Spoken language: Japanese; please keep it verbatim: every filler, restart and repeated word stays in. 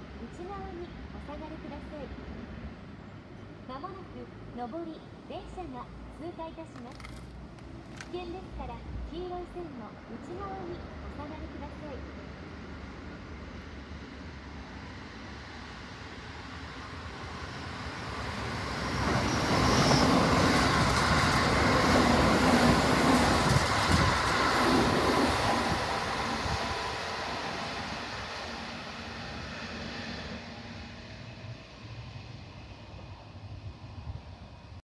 内側にお下がりください。まもなく上り電車が通過いたします。危険ですから黄色い線の内側にお下がりください。